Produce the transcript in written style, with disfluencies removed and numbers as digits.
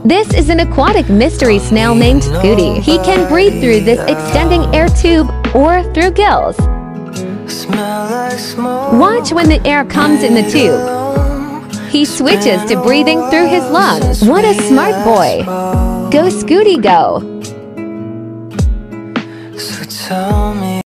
This is an aquatic mystery snail named Scooty. He can breathe through this extending air tube or through gills. Watch when the air comes in the tube. He switches to breathing through his lungs. What a smart boy! Go Scooty, go!